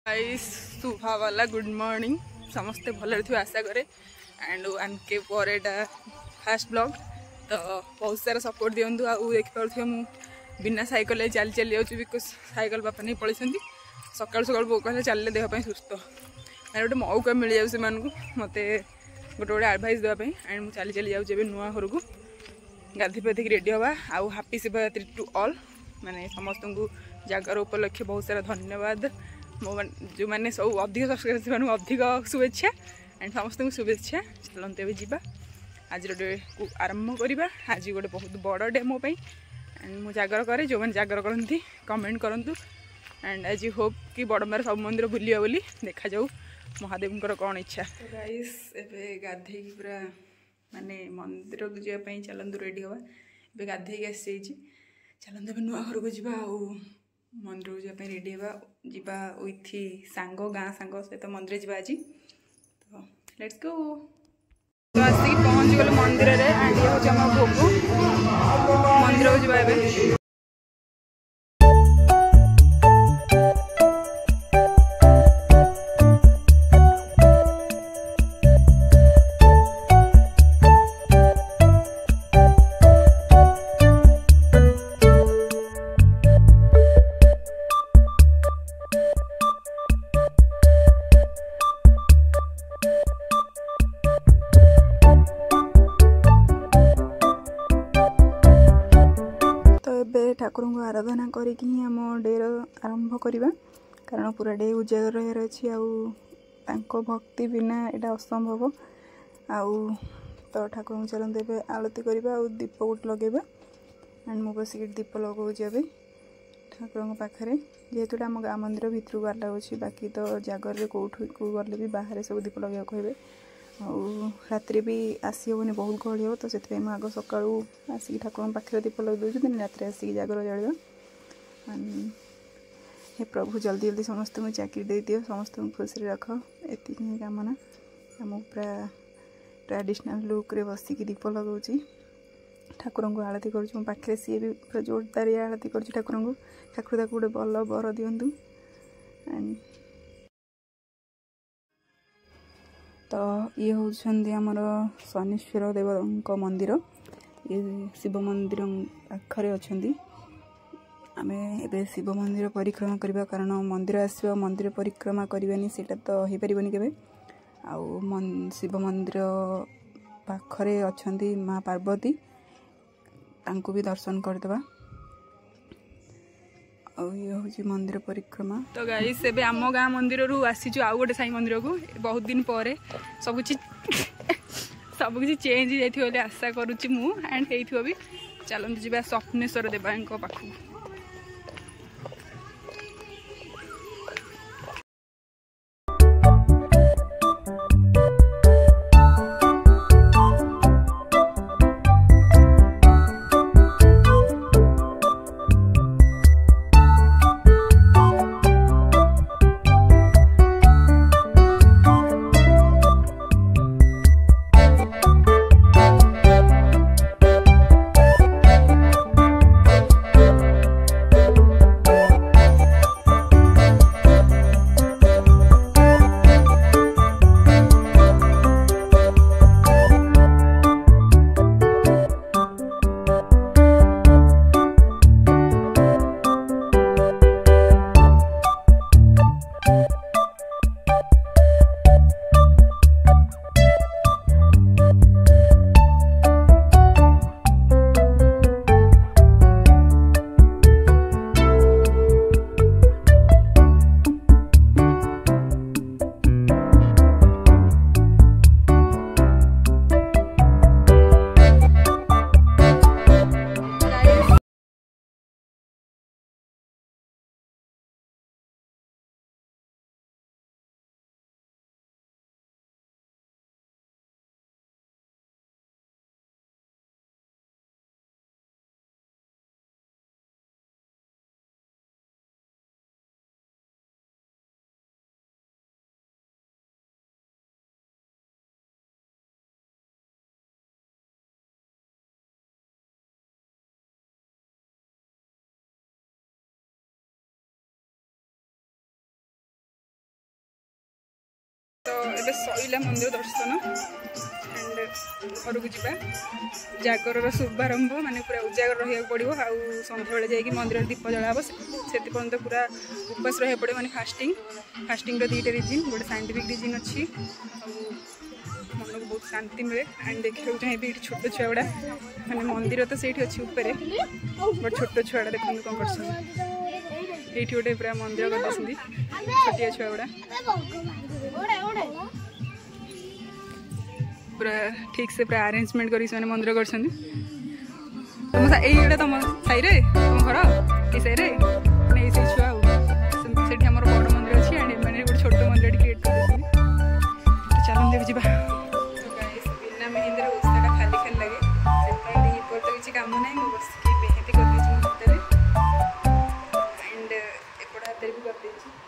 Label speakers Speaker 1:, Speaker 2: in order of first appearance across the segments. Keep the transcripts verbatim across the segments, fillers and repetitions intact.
Speaker 1: Guys सुभा वाला good morning समस्ते भले थे आशा करे एंड वन के पर यहाँ फास्ट ब्लॉग तो बहुत सारा सपोर्ट दिंतु आउ देखिपे मु बिना साइकिल चली चली जाऊँ बिकज साइकिल बापा नहीं पलैं सका सका बो कहले चलने देहपाई सुस्थ मैंने गोटे मौका मिल जाए से मत गोटे गोटे एडभाइस देवाई एंड मुझे चली चली जाऊँ नुआ घर को गाधी पाधिक रेडी हवा आउ हापी शिवरात्रि टू ऑल माने समस्त को जगार उपलक्षे बहुत सारा धन्यवाद मो जो मैंने सब अधिक सब्सक्राइबर अधिक शुभेच्छा एंड समस्त को शुभेच्छा चलते भी जावा आज डे को आरंभ करवा आज गोटे बहुत बड़ डे मो एंड मु जागर करे जो मैंने जागर करती कमेंट करूँ एंड आज होप कि बड़मार सब मंदिर बुलिया बोली देखा जाऊ महादेव कौन इच्छा गाइस एबे गाधे पूरा माने मंदिर को जावाई चलतु रेडी हवा ए गाधे आसी चलते नुआ घर को जा मंदिर को जावाई रेडी हवा जीवा उइथि सांग गाँ सांग सहित मंदिर जावा आज तो लेट्स गो तो आसिक पहुँची गलु मंदिर में एंड ये हूँ आम भोग मंदिर को जावा ठाकुर को आराधना करिकी आम डे आरंभ करवा कारण पूरा डे उजागर रही अच्छी आउ भक्ति बिना यहाँ असंभव आउ तो ठाकुर को चलते आलती करवा आ दीप गोटे लगेगा एंड मु बस दीप लगाऊँ अभी ठाकुर पाखे जेहेतु आम गाँ मंदिर भितर को आलाउ बाकी तो जागर कौट को गले भी बाहर सब दीप लगे कहे रात्रि भी आसी हेनी बहुत गहली हो तो से आग सका आसिक ठाकुर पाखे दीप लगे दिन रात आसिक जागर जाड़ा हे प्रभु जल्दी जल्दी समस्त को चाकरी दे दियो समस्त को खुशी रख एति कामना आम पूरा ट्रेडिशनल लुक रे बसिक दीप लगाऊँ ठाकुर को आरती करुँ पाखे सी भी पूरा जोरदार आरती कर ठाकुर को ठाकुर गोटे भल बर दिंतु एंड तो ये होउछन्दी हमर शनीश्वर देव मंदिर ये शिव मंदिर पाखरे अच्छी आमे एबे शिव मंदिर परिक्रमा करबा कारण मंदिर आसवा मंदिर परिक्रमा करबानी सेटा तो हो पारिबनी केबे आउ शिव मंदिर पाखरे अच्छी माँ पार्वती तांको भी दर्शन करदेवा ये हूँ मंदिर परिक्रमा तो गाइस एबे आम गाँ मंदिर रू आसीचु आउ गोटे साई मंदिर को बहुत दिन पर सब किसी सब किसी चेंज हो जाइए आशा करुच्ची मु एंड हो भी चलते जी स्वप्नेश्वर देवा पाखु। ଏବେ ସଇଲା मंदिर दर्शन एंड घर को जा जागर शुभारंभ माने पूरा उजागर रहा पड़ो आउ सन्ध्या बेले जाकि मंदिर दीप जला से पर्यंत पूरा उपास रहा पड़े माने फास्टिंग फास्टिंग दुईटा रिजन गोटे साइंटिफिक रिजन अच्छी मन को बहुत शांति मिले एंड देखा चाहिए ये छोट छुआ गुड़ा माने मंदिर तो से अच्छी ऊपर बट छोट छुआ देखते कौन कर ये गोटे पूरा मंदिर करते छोटिया छुआ गुड़ा पूरा ठीक से पूरा अरेंजमेंट कर मंदिर कर तुम ये तुम साई तुम घर ये साई नहीं से छुआ से आम बड़ मंदिर अच्छी एंड मैंने गोटे छोट मंदिर क्रिएट कर चलते भी जा बिना मेहंदी ओसाटा खाली खाली लगे तो किसी कम ना बस मेहंदी कर हाथ एंड एपट हाथ भी कर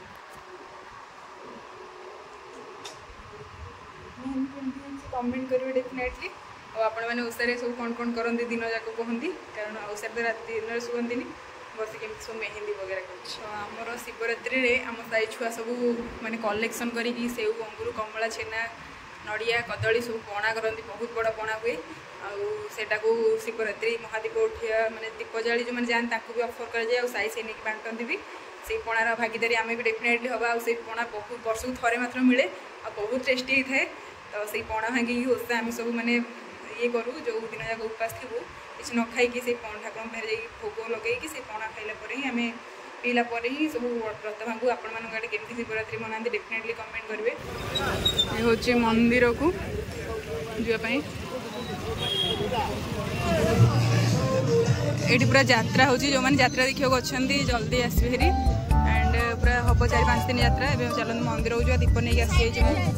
Speaker 1: कमेंट करेंगे डेफिनेटली और आपण मैंने ओसारे सब कौन कौन करते दिन जाक कहती कारण ओसार तो रात दिन शुअंती बस केमी सब मेहंदी वगैरह कर शिवरात्रि में आम साई छुआ सब माने कलेक्शन करी सेव अंगूर कमला छेना नड़िया कदली सब पणा करती बहुत बड़ा पणा हुए आटा को शिवरात्रि महादीप उठा माने दीप जाली जो मैंने जाते भी अफर कराए और साई से नहीं बांटती भी से पणार भागीदारी आम भी डेफिनेटली हवा से पणा बहुत वर्ष को थे मात्र मिले आ बहुत टेस्टी होता है तो से पणा भांगी ओसा आम सब मैंने ये करूँ जो दिन जाक उपास थी किसी न खाई से ठाकुर पाखे भोग लगे से पणा खाइला ही आम पीला ही सब व्रत भांगू आपण मानक केमती शिवरात्रि मनाते डेफिनेटली कमेंट करेंगे। ये हूँ मंदिर को जावाई ये पूरा यात्रा हो जो मैंने यात्रा देखा अच्छा जल्दी आसवे हेरी एंड पूरा हम चार पाँच दिन यात्रा ए चलते मंदिर को जा दीप नहीं आसी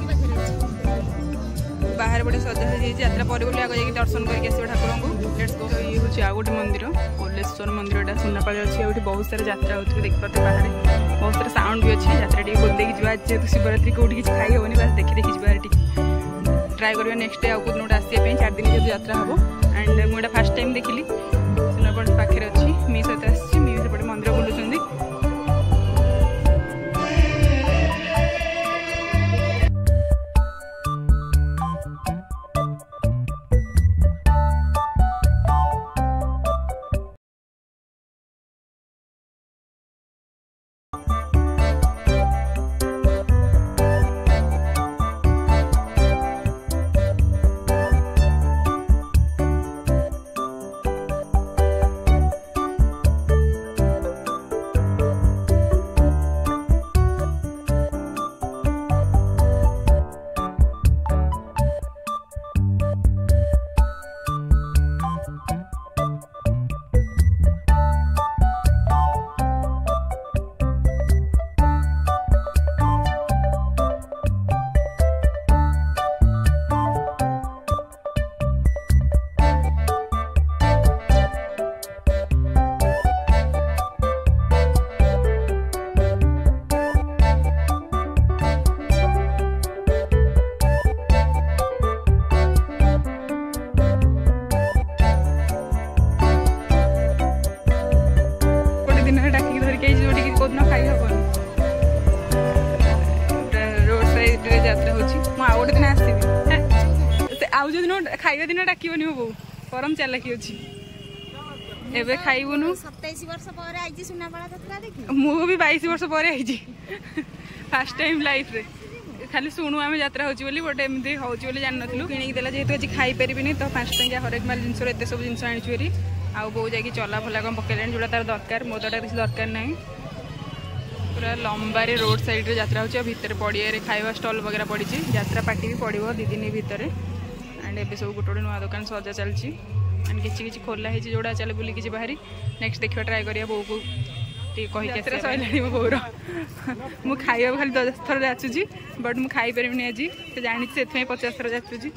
Speaker 1: बाहर बड़े सजा हो यात्रा पर बोली आगे जाकि दर्शन करके आसो ठाकुर को लेट्स गो। ये हूँ आ गोटे मंदिर कोलेश्वर मंदिरटा सुनापाली अच्छी और बहुत सारा यात्रा हो देखिए बाहर बहुत सारा साउंड भी अच्छी यात्रा टी बोल देखी जा जेहतु शिवरात्रि कौटी किसी खाई हेनी बस देखी देखी बाहर टी ट्राए करवा नेक्स्ट डे आउ दिन गोटे आसपा चार दिन जो यात्रा हम एंड मुझे फास्ट टाइम देखिली सुनापाली पाखे अच्छी मी सहित आसी मी सेपटे मंदिर बुलूँ आउ जो दिन खाइबा दिन डाकनी बो परम चालाकी अच्छी एबे खाइबुनु सत्ताईस वर्ष पर आइजी सुनापाला यात्रा देखि मु भी बाईस वर्ष पर आइजी फर्स्ट टाइम लाइफ रे खाली शुणु आम यात्रा होची बोली बट एमती होची बोली जान नथलु किणी देला जेहेतु आज खाई परिबिनी तो पाँच टंकिया हरेक माल जिनस एते सब जिनस आनिछु एरी आउ बो जाकी चला फला कम पकेलेन जोड़ा तार दरकार मो तो किसी दरकार नहीं पूरा लंबा रे रोड साइड रे यात्रा होची भितर पड़िया रे खाइबा स्टॉल वगैरह पड़ी यात्रा पार्टी भी पड़ो दी दिन भितर एंड एबे सब गोटे गोटे नुआ दुकान सजा चलची एंड किछि किछि खोला है जोड़ा चले बुली किछि बाहरी नेक्स्ट देखिया ट्राई करिया बो को कही के सैलानी मो बोर मु खाइबा खाली दस थर जाचुची बट मु खाई परिबिनी आज से जानी से पचास थर जाचुची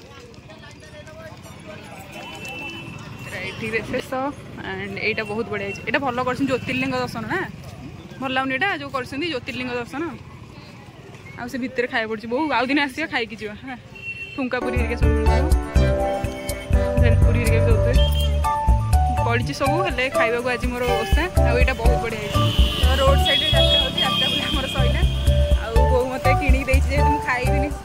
Speaker 1: राइट शेष एंड एटा बहुत बढ़िया है ये भल कर ज्योतिर्लिंग दर्शन ना भल लगुनि एटा जो कर ज्योतिर्लिंग दर्शन आ से भितर खाई पड़ी बहुत आउ दिन आसिया खाई जा हाँ ठुंका पुरी हेरिका सब भेलपुरी हेरिका भी दौते पड़ी सब हेल्ले खाइबा आज मोर ओसा आ यहाँ बहुत बढ़िया है रोड साइड यात्रा होती यात्रा आम सैला आउ बो मत कि जेहतु मुझे खाइबी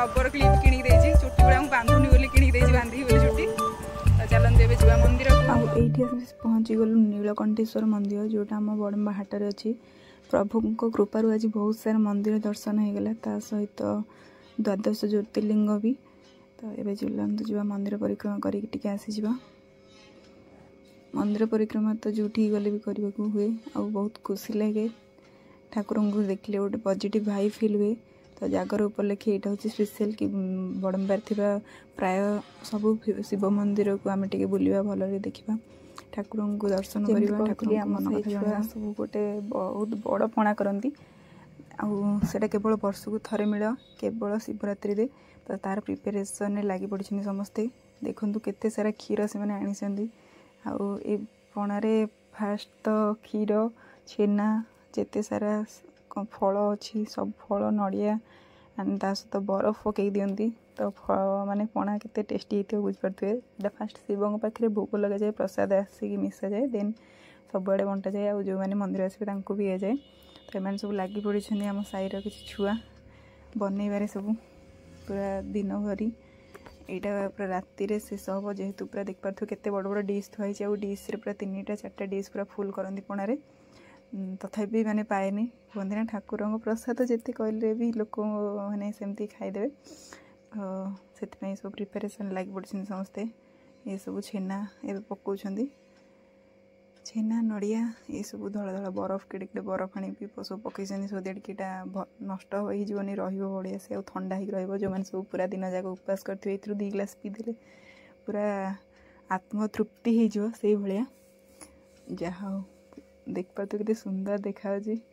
Speaker 1: रबर क्लिप किणी देछि चुट्टी गुडा मु बांधुनी बोली किणी देछि बांधी बोली चुट्टी तो चलन देबे जीवा मंदिर आ एठी आसी पहुंची गलु नीलकंठेश्वर मंदिर जोटा हम बड़म्बा हाट रे अछि प्रभु को कृपारु आज बहुत सारा मंदिर दर्शन हो गला ता सहित द्वादश ज्योतिर्लिंग भी तो एबे चलंतु जीवा मंदिर परिक्रमा करी टिके आसी जीवा मंदिर परिक्रमा तो जोठी गले भी करबा को हुए आ बहुत खुशी लगे ठाकुर को देखले गोटे पॉजिटिव भाई फील हुए तो जागर उपलक्षे यहाँ हूँ स्पेशल कि बड़म्बार थिबा प्राय सब शिव मंदिर को आम टे बुलवा भल देखा ठाकुर को दर्शन करवा ठाकुर सब गोटे बहुत बड़ पणा करती आटा केवल वर्ष को थे मिल केवल शिवरात्रि रे तो तार प्रिपेरेसन लगी पड़ी समस्ते देखु केते सारा क्षीर से आनी आउ ए पणारे फास्ट तो क्षीर छेना जेते सारा फल अच्छी सब फल नड़िया एंड ता सहित बरफ पकई दिखती तो फल माने पणा केते टेस्टी होती बुझीपारे फास्ट शिव पाखे भोग लगा जाए प्रसाद आसिक मिसा जाए देन सबुआड़े बंटा जाए और जो मैंने मंदिर आसवे तांको भी जाए तो एम सब लगी पड़ी आम साईर किसी छुआ बनइबारे सब पूरा दिन भरी यहाँ पूरा राति रे शेष हम जेहेतु पूरा देख पार्थ केते बड़ बड़ डिश थुआई आउ डिश रे पूरा तीन टा चार्टा डिश पूरा फुल करती पणारे तथापि माने पाएनि कहते ना ठाकुर प्रसाद जिते कहले भी लोक मैंने सेमती खाईदे से सब प्रिपेरेसन लगी पड़ी समस्ते ये सब छेना ए पकाउछंदी छेना नड़िया ये सब धला धला बरफ किड़े किड़े बरफ आनी सब पकई सो देड़कीटा नष्ट होनी बढ़िया से ठंडा हो जो मैंने सब पूरा दिन जाक उपवास करते ये दी ग्लास पीदे पूरा आत्मतृप्ति हो भाया जहा हो देख पाते कितने सुंदर देखा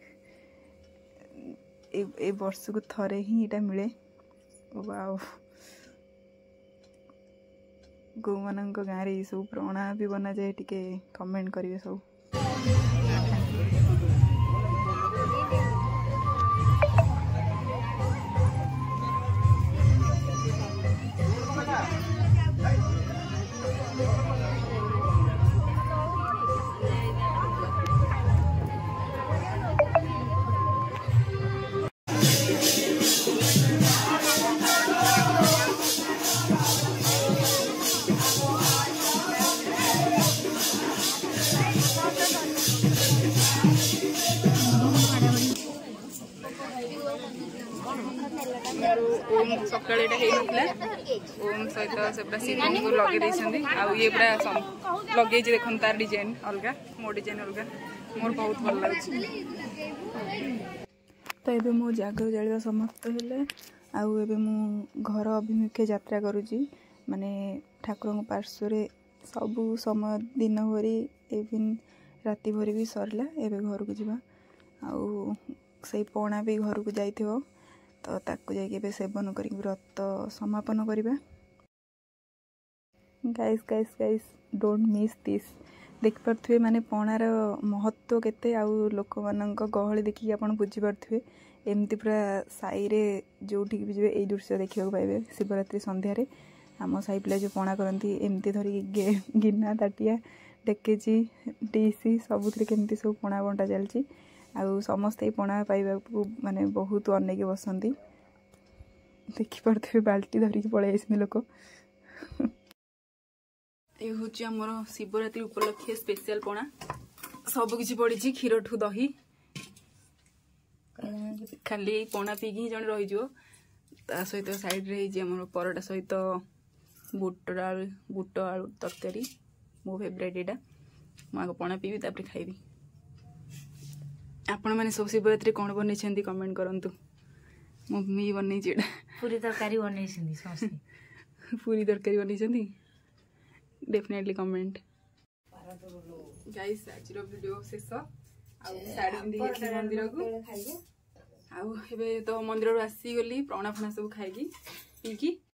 Speaker 1: ए वर्ष को थरे ही यहाँ मिले वाओ गौ मान गाँव में सब प्रणा भी बना जाए टिके कमेंट करेंगे सब ओम सकाल ओम सहित से पूरा शिव को लगे ये पूरा लगे देखो तार डिजाइन अलग मो डिजाइन अलग मोर बहुत भल लगे तो ये मो जागर जावा समाप्त है आउ घर अभिमुखे यात्रा करुँची माने ठाकुर पार्श्व सबू समय दिन भरी इवन राति भरी भी सरला एवं घर को जावा आउ से पणा भी घर को जाइए तो ताकू जाके सेवन कर व्रत समापन करवा guys guys guys don't miss this देख पारे माने पणार महत्व केते आउ लोक मान गहली देखिए आप बुझीपारे एमती पूरा साई रे जो भी जी ये दृश्य देखा पाइबे शिवरात्रि संध्यारे आम साई पिला जो पणा करती एमती धरिकी गिना ताटिया डेकेची डीसी सबुथ केमती सब पणा बंटा चलती आउ समस्ते पणा पाइबा माने बहुत अनेक बसंती देखिपे बाल्टी धरिकी पलि लोक ये हूँ आमर शिवरात्रि उपलक्षे स्पेशल पणा सबकि पड़ी क्षीर ठू दही खाली पणा पीकी जन रही सहित साइड रे आमर परोटा सहित बुट आलू बुट आलू तरकारी मो फेवरेट यहाँ मुझे पणा पीबी तापर खाइबी आपण मैंने सब शिवरात्रि कौन बन कमेंट करंतु मम्मी बन
Speaker 2: पूरी तरकारी बन
Speaker 1: पूरी तरकारी बन डेफिनेटली कमेंट गाइस आज वीडियो शेष आउ साड़ी मंदिर को आउ तो मंदिर आसी गली प्रणा फणा सब खाई पीकी